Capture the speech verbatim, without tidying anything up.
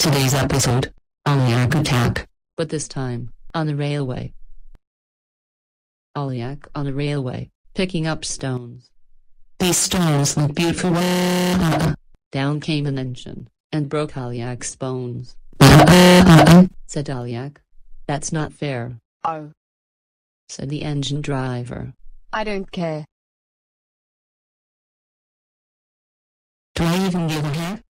Today's episode, Aliak attack. But this time, on the railway. Aliak on a railway, picking up stones. These stones look beautiful. Down came an engine, and broke Aliak's bones. Said Aliak. That's not fair. Oh. Said the engine driver. I don't care. Do I even give a heck?